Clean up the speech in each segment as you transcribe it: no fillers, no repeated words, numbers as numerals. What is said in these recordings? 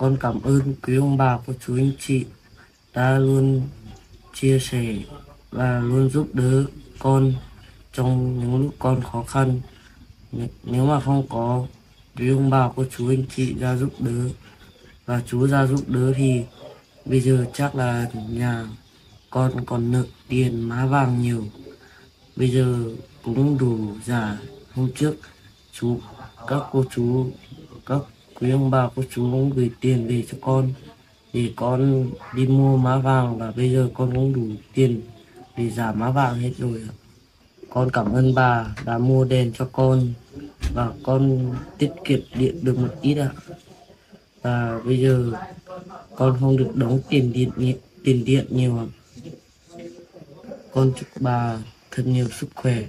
Con cảm ơn quý ông bà, cô chú anh chị đã luôn chia sẻ và luôn giúp đỡ con trong những lúc con khó khăn. Nếu mà không có quý ông bà, cô chú anh chị ra giúp đỡ và chú ra giúp đỡ thì bây giờ chắc là nhà con còn nợ tiền má vàng nhiều. Bây giờ cũng đủ giả hôm trước chú các quý ông bà cô chú cũng gửi tiền về cho con để con đi mua má vàng, và bây giờ con cũng đủ tiền để giả má vàng hết rồi ạ. Con cảm ơn bà đã mua đèn cho con và con tiết kiệm điện được một ít ạ. Và bây giờ con không được đóng tiền điện nhiều ạ. Con chúc bà thật nhiều sức khỏe.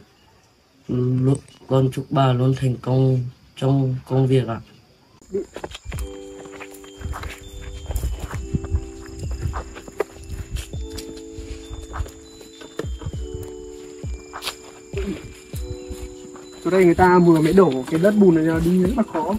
Con chúc bà luôn thành công trong công việc ạ. Chỗ đây người ta vừa mới đổ cái đất bùn này đi rất là khó.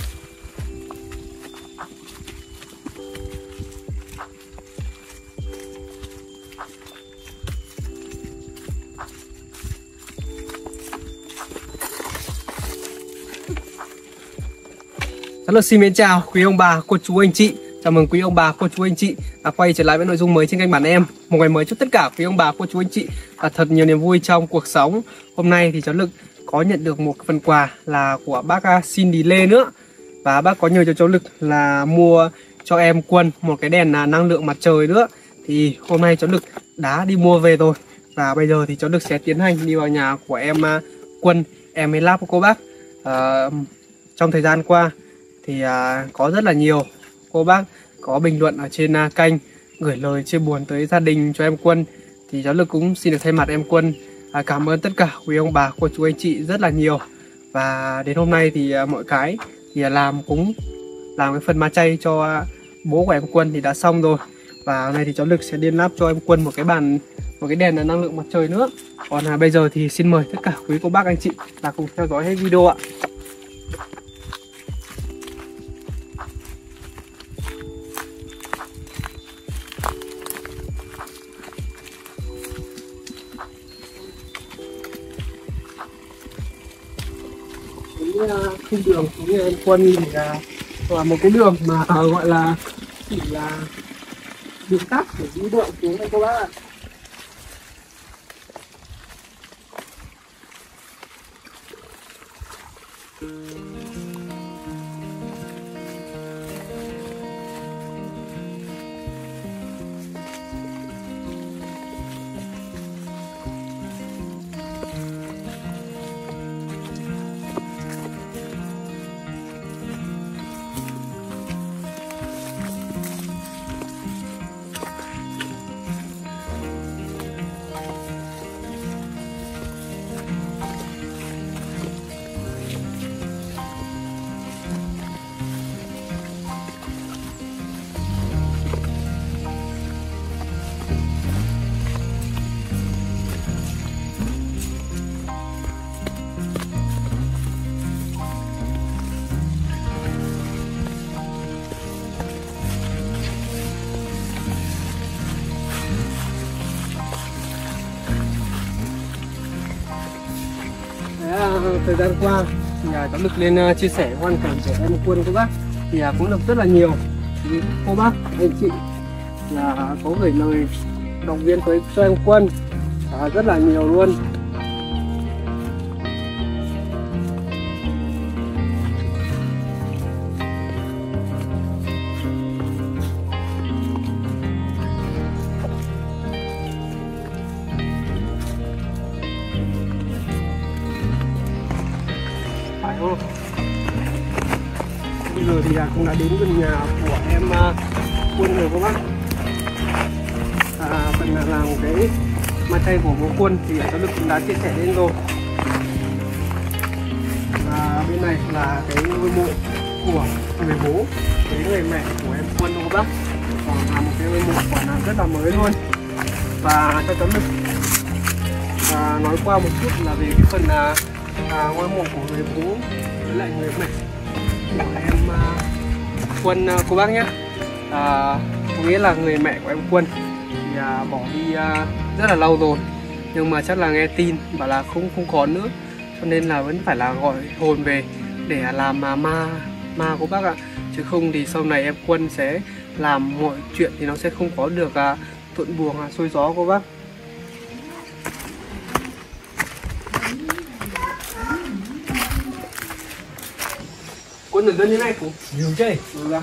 Rất là xin mến chào quý ông bà, cô chú anh chị. Chào mừng quý ông bà, cô chú anh chị đã quay trở lại với nội dung mới trên kênh Bản Em. Một ngày mới chúc tất cả quý ông bà, cô chú anh chị thật nhiều niềm vui trong cuộc sống. Hôm nay thì cháu Lực có nhận được một phần quà là của bác Cindy Lê nữa. Và bác có nhờ cho cháu Lực là mua cho em Quân một cái đèn năng lượng mặt trời nữa. Thì hôm nay cháu Lực đã đi mua về rồi. Và bây giờ thì cháu Lực sẽ tiến hành đi vào nhà của em Quân, em ấy lắp của cô bác. Trong thời gian qua thì có rất là nhiều cô bác có bình luận ở trên kênh gửi lời chia buồn tới gia đình cho em Quân. Thì cháu Lực cũng xin được thay mặt em Quân cảm ơn tất cả quý ông bà, cô chú anh chị rất là nhiều. Và đến hôm nay thì mọi cái thì làm cái phần ma chay cho bố của em Quân thì đã xong rồi. Và hôm nay thì cháu Lực sẽ điên lắp cho em Quân một cái đèn năng lượng mặt trời nữa. Còn bây giờ thì xin mời tất cả quý cô bác anh chị là cùng theo dõi hết video ạ. Khung đường của em Quân thì là một cái đường mà gọi là chỉ là đường tắt để đi bộ xuống đây các bác ạ. Thời gian qua thì cháu Lực lên chia sẻ hoàn cảnh của em Quân các bác thì cũng được rất là nhiều cô bác anh chị là có gửi lời động viên tới cho em Quân rất là nhiều luôn. Bây giờ thì cũng đã đến gần nhà của em Quân rồi các bác. Phần làm cái ma chay của bố Quân thì cháu Lực cũng đã chia sẻ lên rồi. Bên này là cái ngôi mộ của người bố, cái người mẹ của em Quân các bác. Còn là một cái ngôi mộ quả là rất là mới luôn. Và cho cháu Lực nói qua một chút là về cái phần ngôi mộ của người bố với lại người mẹ của em Quân cô bác nhé. Có nghĩa là người mẹ của em Quân thì bỏ đi rất là lâu rồi, nhưng mà chắc là nghe tin bảo là không còn nữa, cho nên là vẫn phải là gọi hồn về để làm ma của bác ạ. Chứ không thì sau này em Quân sẽ làm mọi chuyện thì nó sẽ không có được thuận buồm xuôi gió cô bác. Quân đừng như này cũng nhiều chơi.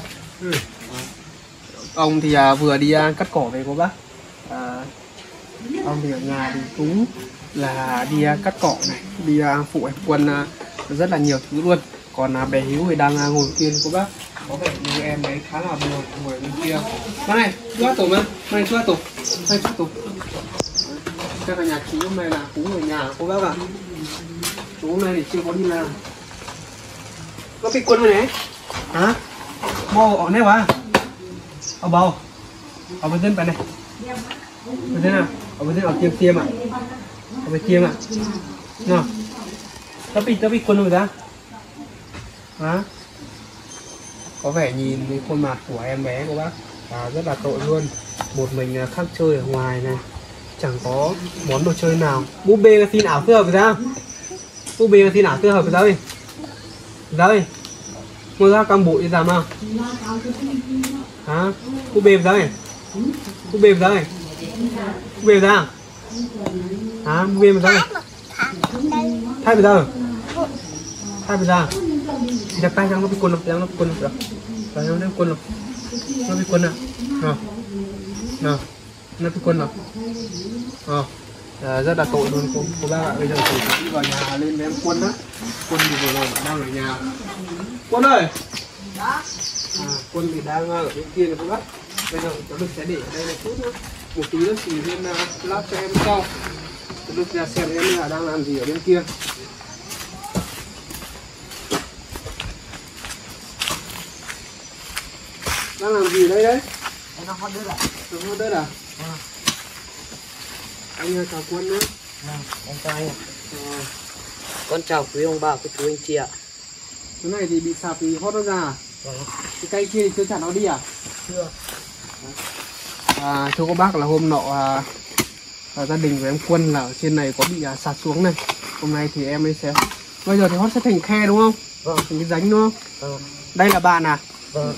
Ông thì vừa đi cắt cỏ về cô bác. Ông thì ở nhà thì cũng là đi cắt cỏ này, đi phụ em Quân rất là nhiều thứ luôn. Còn bé Hiếu thì đang ngồi kia cô bác. Có vẻ như em ấy khá là buồn ngồi bên kia. Con này, chú tổ mà, này chú tổ, này chú tổ. Chắc là nhà chú hôm nay là cũng ở nhà cô bác ạ. Chú hôm nay thì chưa có đi làm. Có bị Quân rồi đấy. Hả? Mau ở đây quá. Ở bầu. Ở bên trên này. Bên trên nào? Ở bên trên ở tiêm à? Ở bên tiêm à? Nào. Tao bị Quân rồi ra. Hả? Có vẻ nhìn cái khuôn mặt của em bé của bác rất là tội luôn. Một mình khắc chơi ở ngoài này, chẳng có món đồ chơi nào. Búp bê là xin ảo tương hợp sao? Búp bê là xin ảo tương hợp sao đi? Sao đi? Mua ra cam bụi làm nào? Hả? Búp bê sao đi? Búp bê sao đi? Búp bê sao? Hả? Búp bê sao đi? Thay bây giờ? Thay bây giờ? Đặt tay nó bị quần rồi, nó bị quần rồi. Rồi nó bị quần rồi. Nó bị quần nào. Nào. Nó bị quần rồi. Rất là tội luôn cô bác ạ. Bây giờ thì vào nhà lên với em Quân đó. Quân thì vừa rồi đang ở nhà. Quân ơi. Quân thì đang ở bên kia rồi cô bác. Bây giờ cháu Đức sẽ để ở đây này chút nữa. Một tí nữa thì lên lát cho em sau. Cháu Đức ra xem em là đang làm gì ở bên kia. Đang làm gì đây đấy? Em đang hot đất à? Đang hot đất à? Anh chào Quân nữa. Em chào anh ạ. Con chào quý ông bà, quý chú anh chị ạ. Cái này thì bị sạp thì hot nó ra à? Vâng. Cái cây kia thì chưa chặt nó đi à? Chưa. Thưa các bác là hôm nọ gia đình của em Quân là ở trên này có bị sạt xuống này. Hôm nay thì em ấy sẽ... Bây giờ thì hot sẽ thành khe đúng không? Vâng. Thành cái rãnh đúng không? Vâng. Đây là bạn à? Vâng.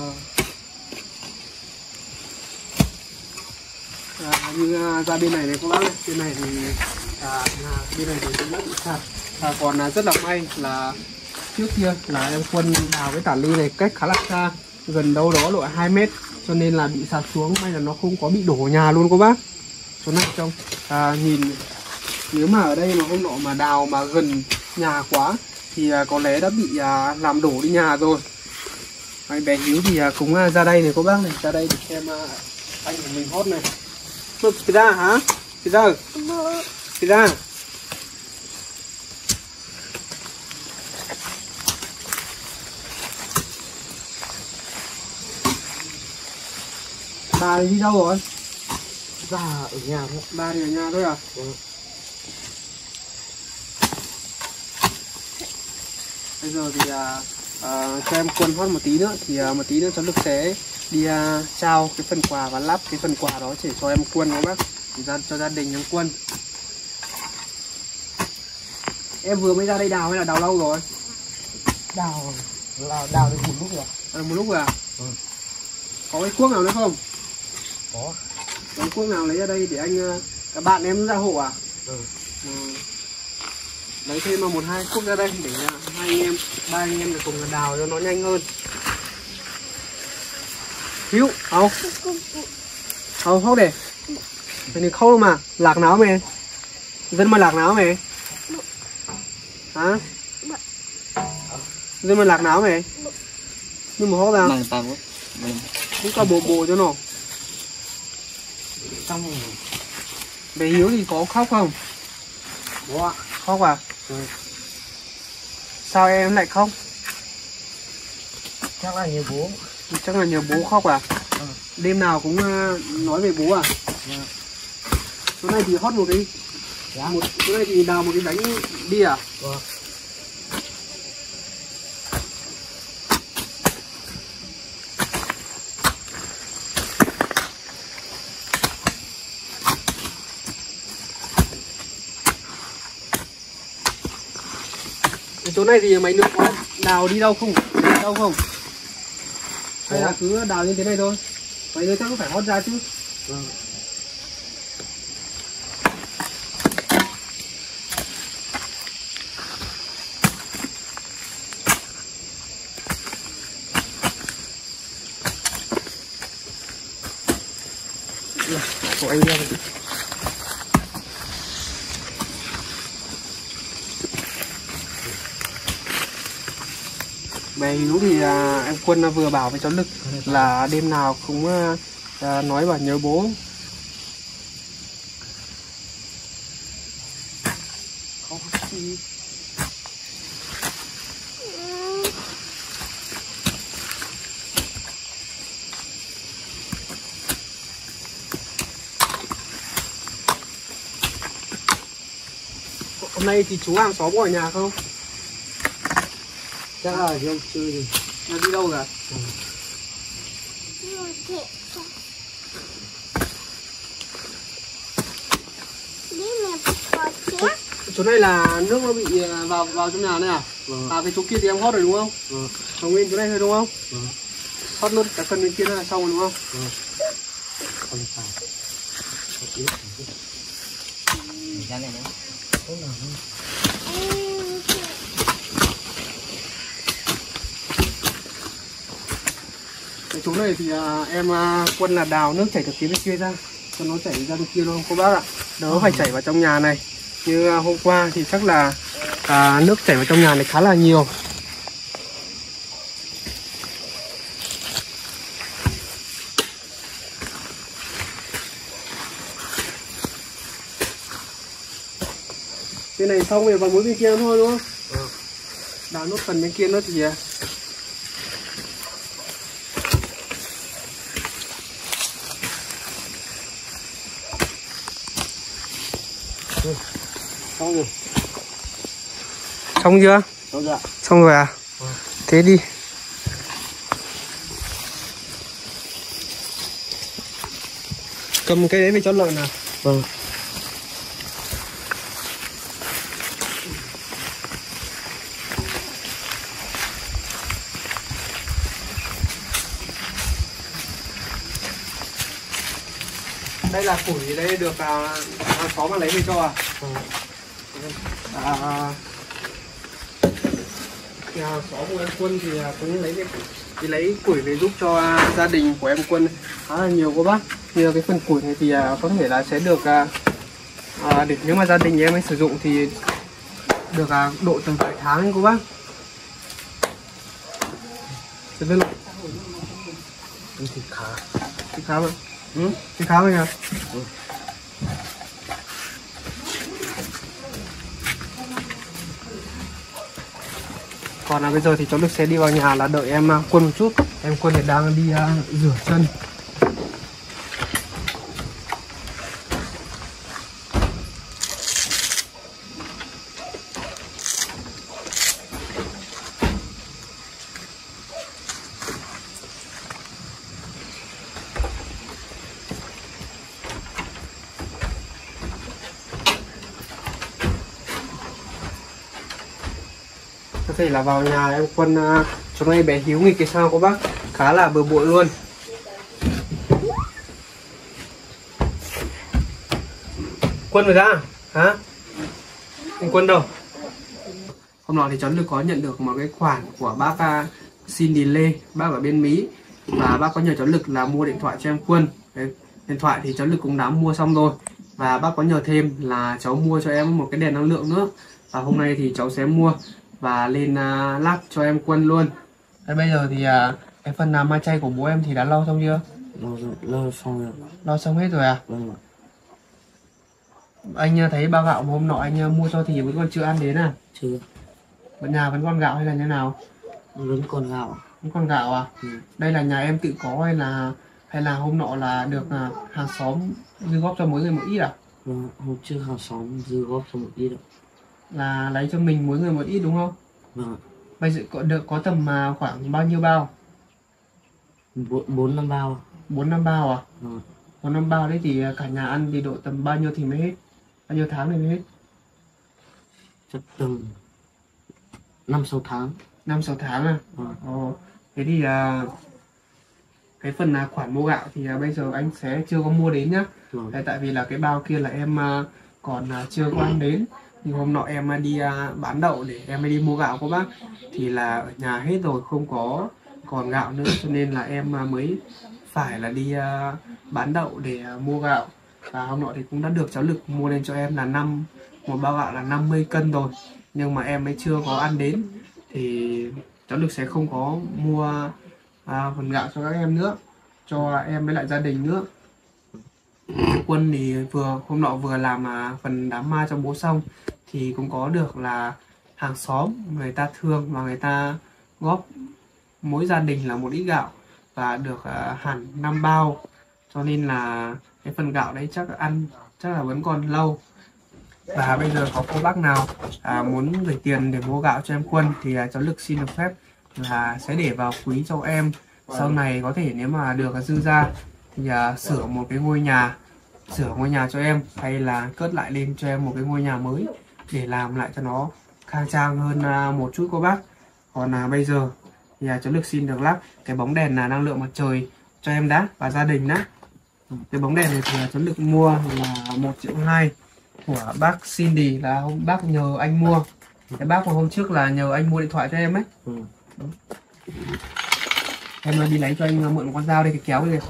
Như ra bên này này các bác này, bên này thì bên này thì cũng đã bị sạt. Còn rất là may là trước kia là em Quân đào cái tản ly này cách khá là xa, gần đâu đó độ 2 mét, cho nên là bị sạt xuống. May là nó không có bị đổ nhà luôn các bác. Chỗ này trong nhìn nếu mà ở đây mà hôm nọ mà đào mà gần nhà quá thì có lẽ đã bị làm đổ đi nhà rồi. Bé Hiếu thì cũng ra đây này các bác này, ra đây để xem anh của mình hot này. Cái ra hả? Cái ra? Cái ra? Bà đi đâu rồi? Bà ở nhà thôi. Bà thì ở nhà thôi à? Vâng. Bây giờ thì cho em Quân hot một tí nữa thì một tí nữa cháu Lực sẽ đi trao cái phần quà và lắp cái phần quà đó để cho em Quân các bác, cho gia đình em Quân. Em vừa mới ra đây đào hay là đào lâu rồi? Đào được một lúc rồi. Một lúc rồi à? Ừ. Có cái cuốc nào nữa không? Có. Cái cuốc nào lấy ra đây để anh các bạn em ra hộ à? Ừ. Lấy thêm mà 1-2 cuốc ra đây để hai anh em, ba anh em để cùng đào cho nó nhanh hơn. Hiếu, không để. Mày không mà, lạc náo mày. Dân mà lạc náo mày. Hả? Dân mà lạc náo mày. Nhưng mà hốt ra. Cũng cho bộ cho nó. Xong rồi. Bé Hiếu thì có khóc không? Có. Khóc à? Ừ. Sao em lại khóc? Chắc là nhớ bố. Chắc là nhờ bố khóc à? Ừ. Đêm nào cũng nói về bố à? Ừ. Chỗ này thì hót một cái. Dạ. Chỗ này thì đào một cái đánh đi à? Vâng. chỗ này thì mấy nước có đào đi đâu không? Đi đâu không? Hay là cứ đào như thế này thôi? Mấy nước chắc cũng phải hót ra chứ. Vâng. Của anh em. Bé Hiếu thì em Quân vừa bảo với cháu Lực là đêm nào cũng nói bảo nhớ bố. Hôm nay thì chú hàng xóm có ở nhà không? Chắc là đi chơi đi. Nó đi đâu rồi? Chỗ này là nước nó bị vào trong nhà này à? Vâng. À cái chỗ kia thì em hót rồi đúng không? Vâng. Còn nguyên chỗ này thôi đúng không? Vâng. Hót luôn cái phần bên kia là xong rồi đúng không? Vâng. Không phải. Cái này nữa. Tốt nào hơn. Cái chỗ này thì em Quân là đào nước chảy từ phía bên kia ra cho nó chảy ra bên kia luôn cô bác ạ, đỡ phải chảy vào trong nhà này. Như hôm qua thì chắc là nước chảy vào trong nhà này khá là nhiều. Bên này xong rồi vào mỗi bên kia thôi đúng không? Vâng. Đào nốt phần bên kia nữa thì Xong rồi. xong chưa? Xong rồi ạ. Xong rồi à? Vâng. Thế đi. Cầm cái đấy về cho lợn nào. Vâng. Đây là củi đây được hàng xóm mà lấy về cho à? Vâng. Nhà hàng xóm của em Quân thì cũng lấy củi về giúp cho gia đình của em Quân khá là nhiều cô bác. Như cái phần củi này thì có thể là sẽ được để nếu mà gia đình em ấy sử dụng thì được độ tầm vài tháng ấy cô bác. Thế bên Thì khá. thì khá mà. Ừ. Thì khá mà. Ừ. Còn bây giờ thì cháu Lực sẽ đi vào nhà là đợi em Quân một chút. Em Quân thì đang đi rửa chân. Có thể là vào nhà em Quân chỗ này bé Hiếu nghịch cái sao cô bác, khá là bừa bộn luôn. Quân rồi ra hả? Anh Quân đâu? Hôm nọ thì cháu được có nhận được một cái khoản của bác xin delay, bác ở bên Mỹ, và bác có nhờ cháu Lực là mua điện thoại cho em Quân. Đấy, điện thoại thì cháu Lực cũng đã mua xong rồi, và bác có nhờ thêm là cháu mua cho em một cái đèn năng lượng nữa, và hôm nay thì cháu sẽ mua và lên lắp cho em Quân luôn. Đấy, bây giờ thì cái phần làm ma chay của bố em thì đã lau xong chưa? Lo xong rồi. Lau xong hết rồi à? Vâng ạ. Anh thấy bao gạo mà hôm nọ anh mua cho thì vẫn còn chưa ăn đến à? Chưa. Vẫn nhà vẫn còn gạo hay là như nào? Vẫn còn gạo. Vẫn còn gạo à? Ừ. Đây là nhà em tự có hay là hôm nọ là được hàng xóm dư góp cho mỗi người một ít à? Vâng. Hôm trước hàng xóm dư góp cho một ít ạ. Là lấy cho mình mỗi người một ít đúng không? Vâng. Bây giờ có tầm khoảng bao nhiêu bao? 4-5 bao. 4-5 bao à? Vâng. 4-5 bao đấy thì cả nhà ăn thì độ tầm bao nhiêu thì mới hết? Bao nhiêu tháng thì mới hết? Chắc tầm 5-6 tháng. 5-6 tháng à? Ừ. Ồ. Thế thì cái phần khoản mua gạo thì bây giờ anh sẽ chưa có mua đến nhá. Tại vì là cái bao kia là em còn chưa có ăn đến. Nhưng hôm nọ em đi bán đậu để em đi mua gạo của bác, thì là ở nhà hết rồi, không có còn gạo nữa, cho nên là em mới phải là đi bán đậu để mua gạo. Và hôm nọ thì cũng đã được cháu Lực mua lên cho em là một bao gạo là 50 cân rồi, nhưng mà em mới chưa có ăn đến, thì cháu Lực sẽ không có mua phần gạo cho các em nữa, cho em với lại gia đình nữa. Quân thì hôm nọ vừa làm phần đám ma cho bố xong, thì cũng có được là hàng xóm người ta thương và người ta góp mỗi gia đình là một ít gạo và được hẳn 5 bao, cho nên là cái phần gạo đấy chắc là vẫn còn lâu. Và bây giờ có cô bác nào muốn gửi tiền để mua gạo cho em Quân thì cháu Lực xin được phép là sẽ để vào quý cho em. Sau này có thể nếu mà được dư ra thì sửa một cái ngôi nhà cho em, hay là cất lại lên cho em một cái ngôi nhà mới để làm lại cho nó khang trang hơn một chút cô bác. Còn bây giờ thì cháu Lực xin được lắp cái bóng đèn là năng lượng mặt trời cho em đã và gia đình đã. Cái bóng đèn này thì cháu Lực mua là 1,2 triệu của bác Cindy, là bác nhờ anh mua. Cái bác mà hôm trước là nhờ anh mua điện thoại cho em ấy. Em đi lấy cho anh mượn một con dao đây, cái kéo đây.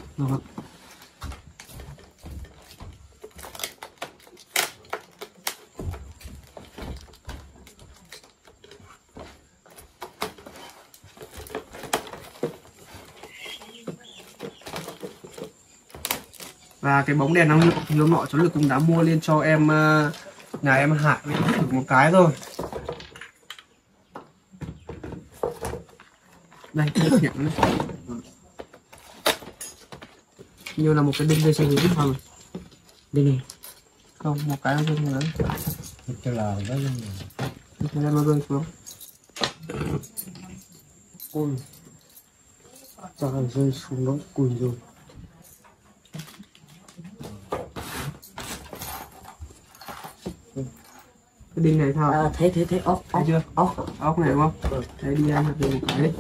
Và cái bóng đèn năng lượng thì hôm nọ cháu Lực cũng đã mua lên cho em nhà em Hải thử một cái rồi. Đây, như là một cái đinh dây xanh không? Đây này. Không, một cái thôi nữa. Cho là đó luôn. Nó rơi xuống. Ôi. Cho là rơi xuống nó cùi rồi. Cái đinh này sao? Thấy ốc chưa? Ốc này đúng không? Đấy, đi ăn được một cái đấy.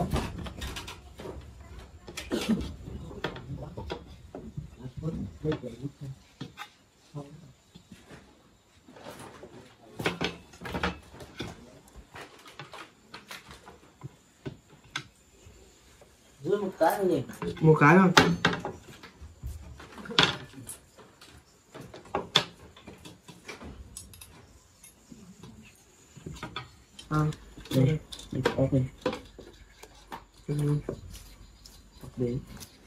Rơi một cái thôi nhỉ? Một cái thôi. Đây, ốc này. Ốc đấy.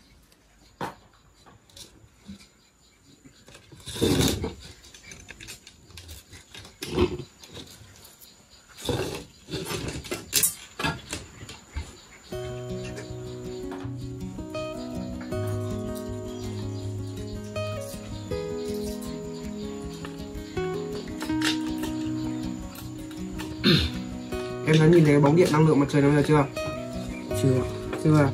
Em đã nhìn thấy cái bóng điện năng lượng mặt trời này bây giờ chưa? Chưa.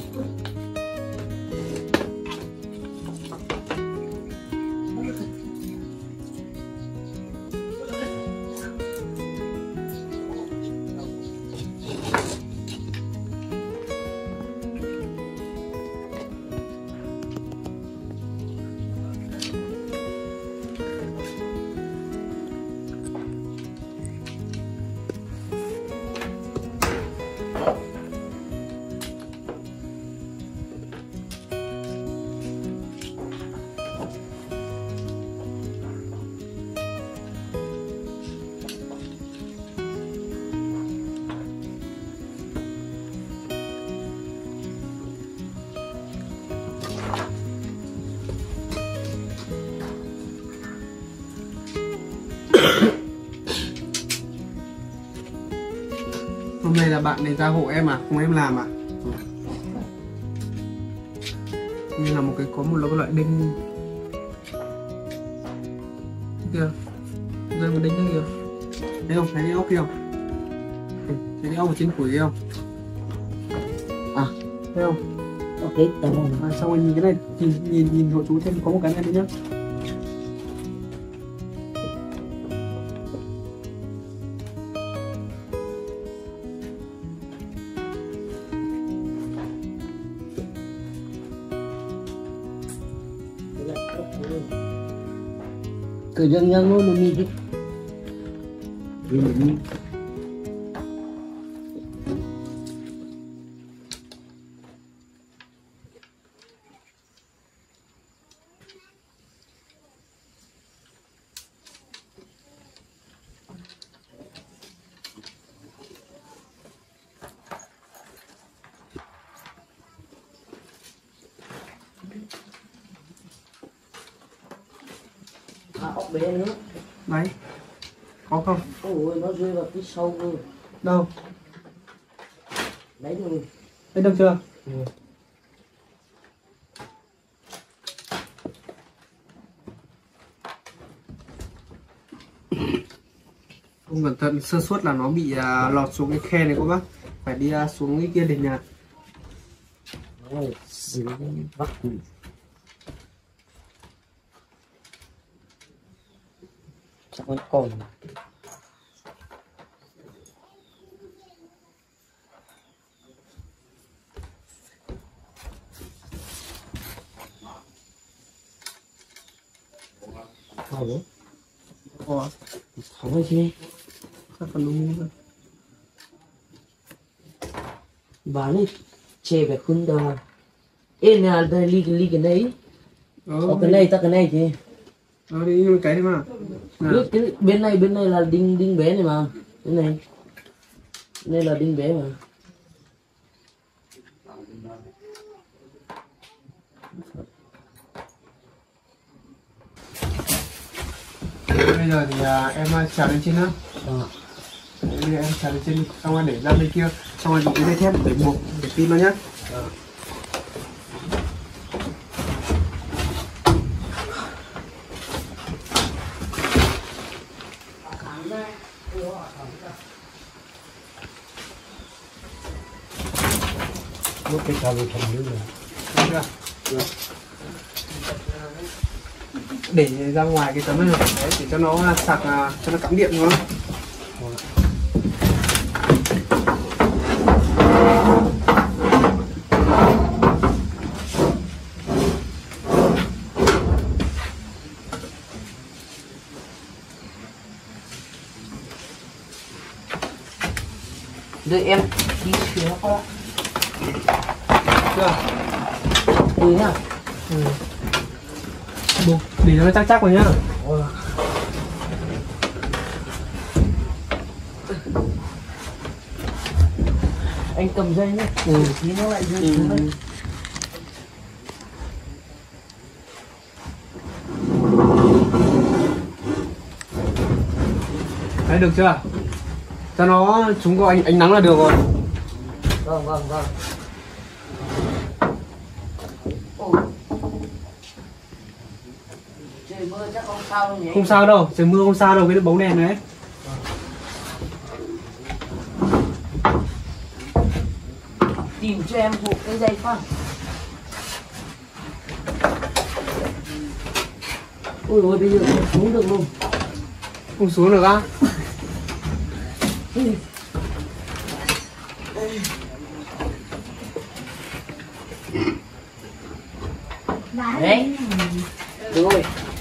Hôm nay là bạn này ra hộ em à? Không em làm à? Như là có một loại đinh kìa, rơi một đinh nữa kìa. Thấy không? Thấy cái ốc kia không? Thấy cái ốc ở trên củi kia không? Thấy không? Ok, tao không. Xong rồi nhìn cái này, nhìn hộ chú thêm có một cái này nữa nhá. cứ dân dân nó mi chứ vì mình ốc bé nữa đấy có không? ôi nó rơi vào cái sâu luôn Đâu? đấy rồi Thấy được chưa? Ừ. Không cẩn thận sơ suất là nó bị lọt xuống cái khe này các bác, phải đi xuống cái kia để nhặt. Rồi, vắt chắc vẫn còn không Ủa, không hay chứ chắc phần đúng rồi. và đi chè về khuôn đồ ê nè đây ly cái này cái này ta cái này chứ Đi như cái đấy mà. cái bên này là đinh bé này mà cái này đây là đinh bé mà Bây giờ thì em trèo lên trên nữa. Bây giờ em trèo lên trên xong rồi để ra bên kia, xong rồi dùng cái dây thép để buộc để pin nó nhá. lúc cái sao thành như này Được chưa? Để ra ngoài cái tấm này đấy, để cho nó sạc, cho nó cắm điện đúng không? đợi em đi xíu qua Chưa? đi nhá Buộc để nó chắc chắc vào nhá. anh cầm dây nhé thì nó lại rơi xuống đấy Đấy được chưa? Cho nó chúng có ánh nắng là được rồi. vâng trời mưa chắc không sao đâu nhỉ Không sao đâu, trời mưa không sao đâu, cái bóng đèn đấy. tìm cho em vụ cái dây khoan ôi ôi bây giờ không xuống được luôn Không xuống được á? đấy rồi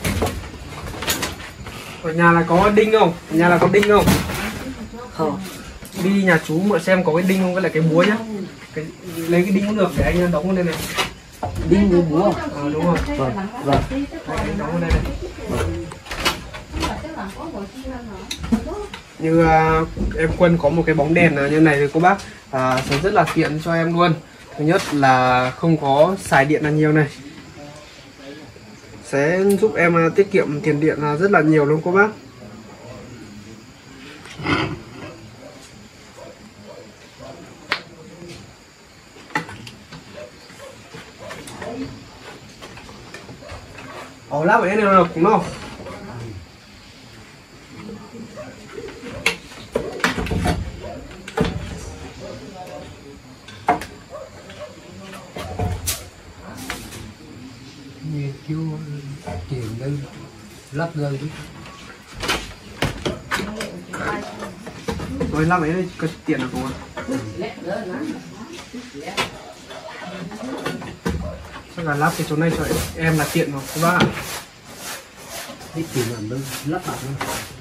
Ở nhà là có đinh không? Ở nhà là có đinh không? không Đi nhà chú mượn xem có cái đinh không, với lại cái búa nhá. Lấy cái đinh cũng được để anh đóng lên đây này. đinh với búa Đúng rồi. vâng Đấy, anh đóng lên đây này. Như em Quân có một cái bóng đèn như này thì cô bác sẽ rất là tiện cho em luôn. Thứ nhất là không có xài điện là nhiều này, sẽ giúp em tiết kiệm tiền điện rất là nhiều luôn cô bác. Lắp ở đây nào cũng đâu. nghiên cứu tiền đây lắp lên Rồi lắp ấy đây có tiền được không? Chắc là lắp cái chỗ này cho em là tiện rồi các bác ạ. Thích thì làm đâu lắp đặt luôn.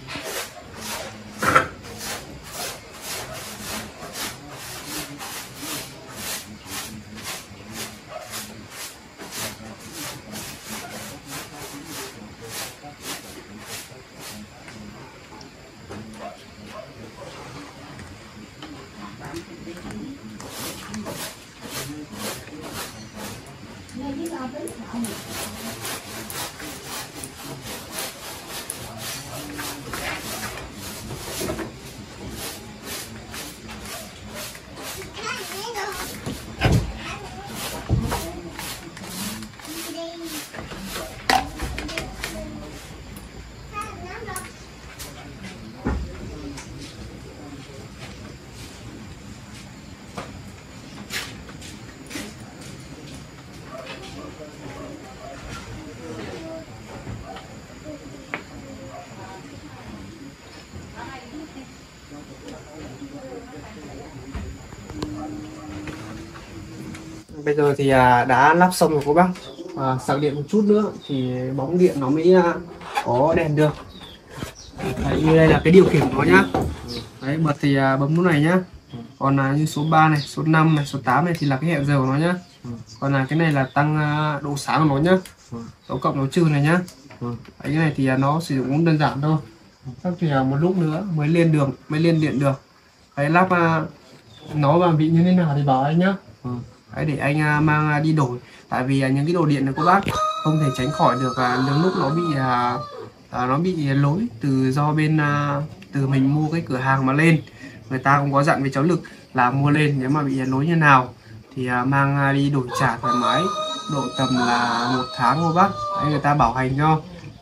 Bây giờ thì đã lắp xong rồi cô bác. Sạc điện một chút nữa thì bóng điện nó mới có đèn được. Đấy, như đây là cái điều khiển của nó nhá. Đấy, bật thì bấm nút này nhá. Còn như số 3 này, số 5 này, số 8 này thì là cái hẹn giờ của nó nhá. Còn cái này là tăng độ sáng của nó nhá. Dấu cộng dấu trừ này nhá. Đấy, cái này thì nó sử dụng cũng đơn giản thôi. Chắc thì một lúc nữa mới lên đường, mới lên điện được. Đấy, lắp nó mà bị như thế nào thì bảo anh nhá. Đấy, để anh mang đi đổi. Tại vì những cái đồ điện này cô bác không thể tránh khỏi được những lúc nó bị lỗi từ do bên từ mình mua cái cửa hàng mà lên. Người ta cũng có dặn với cháu Lực là mua lên nếu mà bị lỗi như nào thì mang đi đổi trả thoải mái, độ tầm là 1 tháng cô bác. Đấy, người ta bảo hành cho.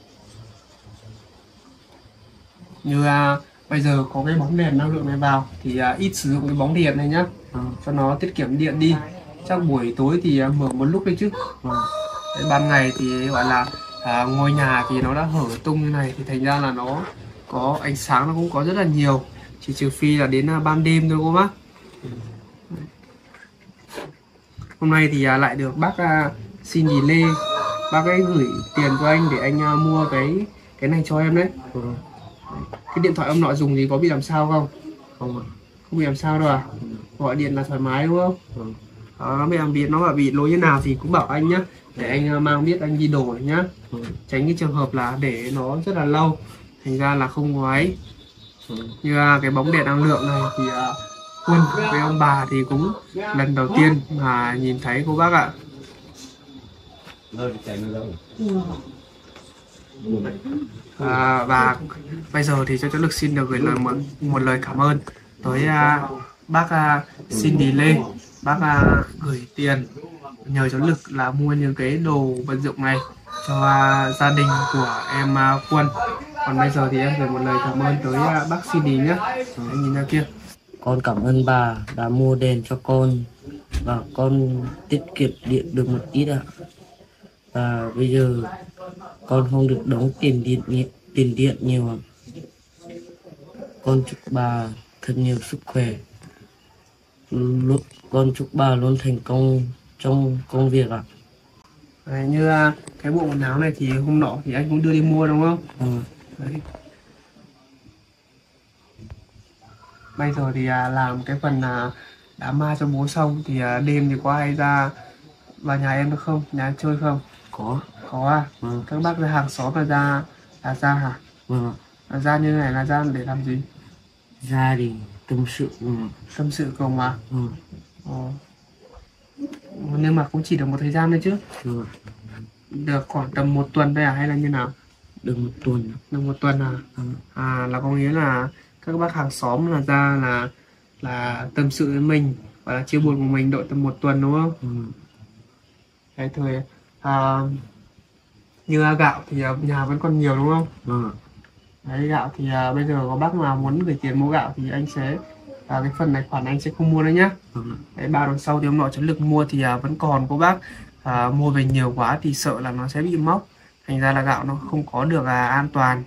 Như bây giờ có cái bóng đèn năng lượng này vào thì ít sử dụng cái bóng điện này nhá, cho nó tiết kiệm điện đi. Chắc buổi tối thì mở một lúc đấy chứ. Đấy, ban ngày thì gọi là ngôi nhà thì nó đã hở tung như này thì thành ra là nó có ánh sáng, nó cũng có rất là nhiều, chỉ trừ phi là đến ban đêm thôi cô bác. Hôm nay thì lại được bác xin delay, bác ấy gửi tiền cho anh để anh mua cái này cho em đấy. Cái điện thoại ông nội dùng thì có bị làm sao không? Không bị làm sao đâu à? Gọi điện là thoải mái đúng không? Nó bị lỗi như nào thì cũng bảo anh nhá, để anh mang biết anh đi đổi nhá. Tránh cái trường hợp là để nó rất là lâu thành ra là không có ấy. Như cái bóng đèn năng lượng này thì Quân với ông bà thì cũng lần đầu tiên mà nhìn thấy cô bác ạ. Và bây giờ thì cho cháu Lực xin được gửi một lời cảm ơn tới bác Cindy Lê. Bác gửi tiền nhờ cháu Lực là mua những cái đồ vật dụng này cho gia đình của em Quân. Còn bây giờ thì em gửi một lời cảm ơn tới bác Cindy nhé. Anh nhìn ra kia. Con cảm ơn bà đã mua đèn cho con và con tiết kiệm điện được một ít ạ. Và bây giờ con không được đóng tiền điện nhiều ạ. Con chúc bà thật nhiều sức khỏe. Con chúc bà luôn thành công trong công việc ạ. Đấy, như cái bộ quần áo này thì hôm nọ thì anh cũng đưa đi mua đúng không? Đấy. Bây giờ thì làm cái phần đám ma cho bố xong thì đêm thì có ai ra vào nhà em được không? Nhà em chơi không? Có à? Các bác ra hàng xóm là ra hả? Ra như này là ra để làm gì? Ra thì tâm sự. Tâm sự cùng mà. Nhưng mà cũng chỉ được một thời gian thôi chứ. Được khoảng tầm 1 tuần đây à hay là như nào? Được 1 tuần. Được 1 tuần à? Là có nghĩa là các bác hàng xóm là ra là tâm sự với mình và là chia buồn của mình độ tầm 1 tuần đúng không? Đấy thôi. Như gạo thì nhà vẫn còn nhiều đúng không? Đấy, gạo thì bây giờ có bác nào muốn gửi tiền mua gạo thì anh sẽ cái phần này khoản anh sẽ không mua nữa nhá. Đấy, 3 tuần sau thì ông nội cháu Lực mua thì vẫn còn cô bác. Mua về nhiều quá thì sợ là nó sẽ bị mốc, thành ra là gạo nó không có được an toàn.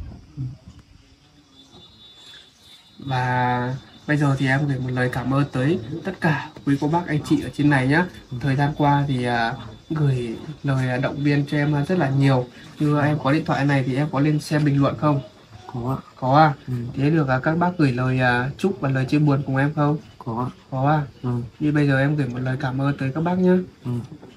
Và bây giờ thì em gửi một lời cảm ơn tới tất cả quý cô bác anh chị ở trên này nhé. Thời gian qua thì gửi lời động viên cho em rất là nhiều. Như em có điện thoại này thì em có lên xem bình luận không? Có. Có à? Ừ. Thế được các bác gửi lời chúc và lời chia buồn cùng em không? Có. Có à? Ừ. Như bây giờ em gửi một lời cảm ơn tới các bác nhé. Ừ.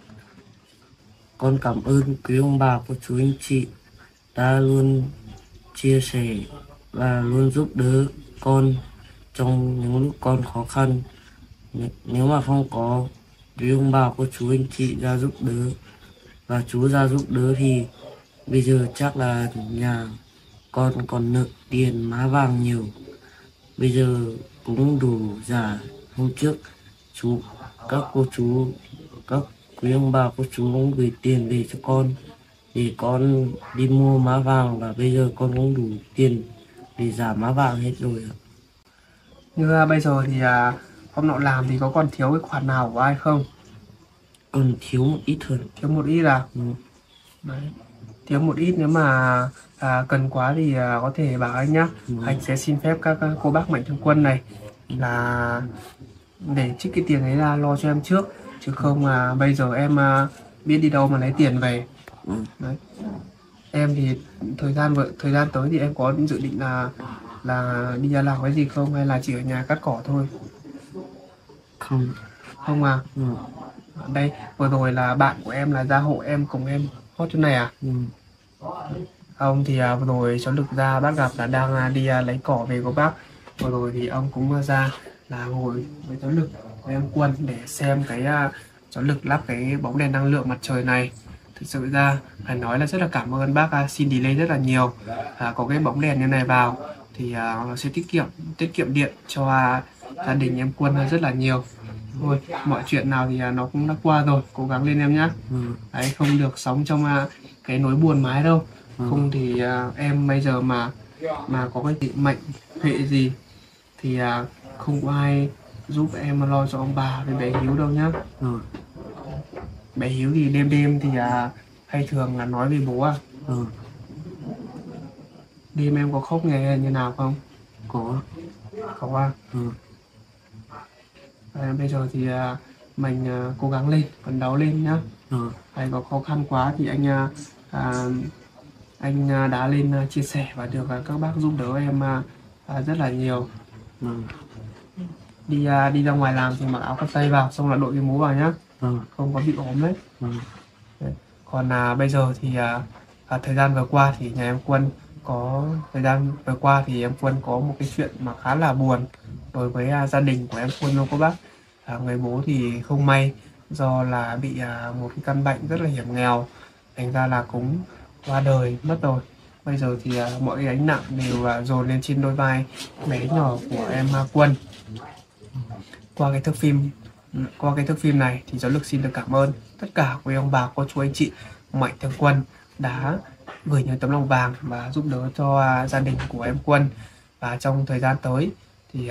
Con cảm ơn quý ông bà cô chú anh chị đã luôn chia sẻ và luôn giúp đỡ con trong những lúc con khó khăn. Nếu mà không có quý ông bà cô chú anh chị ra giúp đỡ và chú ra giúp đỡ thì bây giờ chắc là nhà con còn nợ tiền má vàng nhiều. Bây giờ cũng đủ giả hôm trước chú các cô chú các quý ông bà cô chú cũng gửi tiền về cho con để con đi mua má vàng, và bây giờ con cũng đủ tiền để giả má vàng hết rồi ạ. Như bây giờ thì hôm nọ làm thì có còn thiếu cái khoản nào của ai không? Còn thiếu một ít thôi. Thiếu một ít à? Ừ. Đấy. Thiếu một ít, nếu mà cần quá thì có thể bảo anh nhá. Ừ. Anh sẽ xin phép các cô bác mạnh thường quân này là để trích cái tiền ấy ra lo cho em trước, chứ không bây giờ em biết đi đâu mà lấy tiền về. Ừ. Đấy. Em thì thời gian tới thì em có dự định là đi làm cái gì không, hay là chỉ ở nhà cắt cỏ thôi? Không. Không à? Ừ. Đây vừa rồi là bạn của em là ra hộ em cùng em hot chỗ này à? Ừ. Ông thì vừa rồi cháu Lực ra bác gặp là đang đi lấy cỏ về của bác. Vừa rồi thì ông cũng ra là ngồi với cháu Lực với em Quân để xem cái cháu Lực lắp cái bóng đèn năng lượng mặt trời này. Thực sự ra phải nói là rất là cảm ơn bác xin delay rất là nhiều. Có cái bóng đèn như này vào thì nó sẽ tiết kiệm điện cho gia đình em Quân rất là nhiều. Thôi mọi chuyện nào thì nó cũng đã qua rồi, cố gắng lên em nhá. Ừ. Đấy, không được sống trong cái nỗi buồn mãi đâu. Ừ. Không thì em bây giờ mà có cái định mệnh hệ gì thì không có ai giúp em lo cho ông bà với bé Hiếu đâu nhá. Ừ. Bé Hiếu thì đêm đêm thì hay thường là nói về bố à. Ừ. Đêm em có khóc nghe như nào không? Có. Có à? Ừ. Bây giờ thì mình cố gắng lên, phấn đấu lên nhá. Ừ. Có khó khăn quá thì anh đã lên chia sẻ và được các bác giúp đỡ em rất là nhiều. Ừ. Đi ra ngoài làm thì mặc áo cắt tay vào, xong là đội cái mũ vào nhá. Ừ. Không có bị ốm đấy. Ừ. Còn bây giờ thì thời gian vừa qua thì nhà em Quân có một cái chuyện mà khá là buồn đối với gia đình của em Quân luôn các bác. Người bố thì không may do là bị một cái căn bệnh rất là hiểm nghèo, thành ra là cũng qua đời mất rồi. Bây giờ thì mọi cái gánh nặng đều dồn lên trên đôi vai bé nhỏ của em Quân. Qua cái thước phim này thì cháu Lực xin được cảm ơn tất cả quý ông bà cô chú anh chị mạnh thường quân đã gửi những tấm lòng vàng và giúp đỡ cho gia đình của em Quân. Và trong thời gian tới thì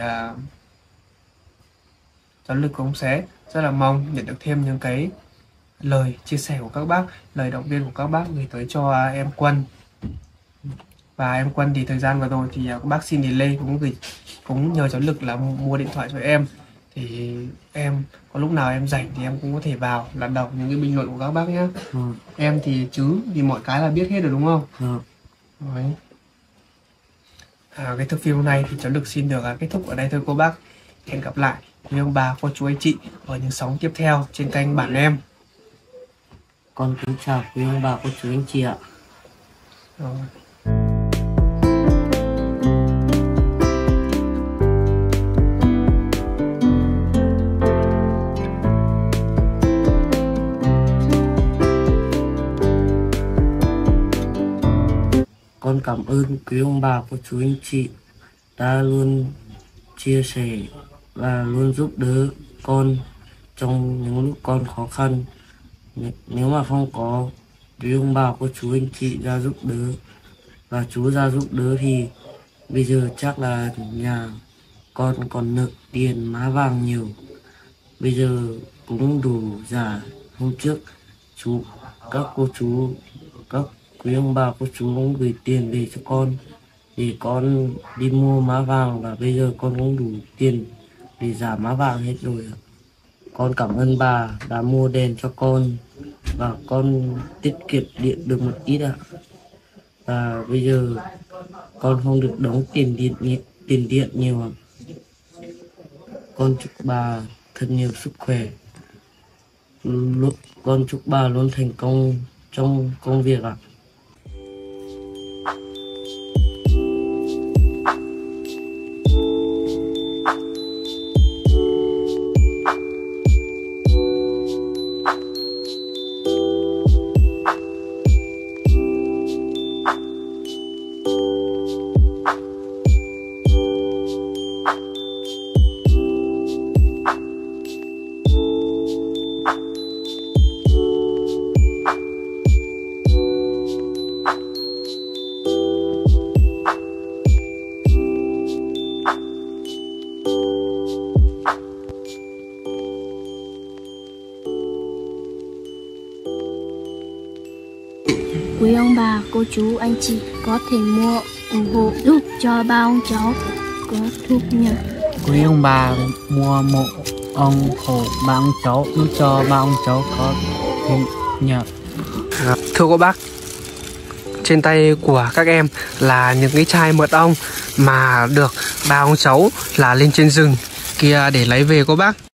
cháu Lực cũng sẽ rất là mong nhận được thêm những cái lời chia sẻ của các bác, lời động viên của các bác gửi tới cho em Quân. Và em Quân thì thời gian vừa rồi thì các bác xin delay cũng nhờ cháu Lực là mua điện thoại cho em, thì em có lúc nào em rảnh thì em cũng có thể vào là đọc những cái bình luận của các bác nhé. Ừ. Em thì thì mọi cái là biết hết rồi đúng không? Ừ. Đấy. Cái thước phim này thì cháu Lực xin được kết thúc ở đây thôi cô bác. Hẹn gặp lại quý ông bà cô chú anh chị ở những sóng tiếp theo trên kênh Bản Em. Con kính chào quý ông bà cô chú anh chị ạ. Rồi. Con cảm ơn quý ông bà cô chú anh chị đã luôn chia sẻ và luôn giúp đỡ con trong những lúc con khó khăn. Nếu mà không có quý ông bà cô chú anh chị ra giúp đỡ và chú ra giúp đỡ thì bây giờ chắc là nhà con còn nợ tiền má vàng nhiều. Bây giờ cũng đủ giả hôm trước các cô chú các quý ông bà cô chú cũng gửi tiền về cho con để con đi mua má vàng, và bây giờ con cũng đủ tiền để giả má vàng hết rồi ạ. Con cảm ơn bà đã mua đèn cho con và con tiết kiệm điện được một ít ạ. Và bây giờ con không được đóng tiền điện nhiều ạ. Con chúc bà thật nhiều sức khỏe. Con chúc bà luôn thành công trong công việc ạ. Quý ông bà, cô chú, anh chị có thể mua ủng hộ giúp cho ba ông cháu có thu nhập. Quý ông bà mua một ủng hộ ba ông cháu giúp cho ba ông cháu có thu nhập. Thưa cô bác, trên tay của các em là những cái chai mật ong mà được ba ông cháu là lên trên rừng kia để lấy về cô bác.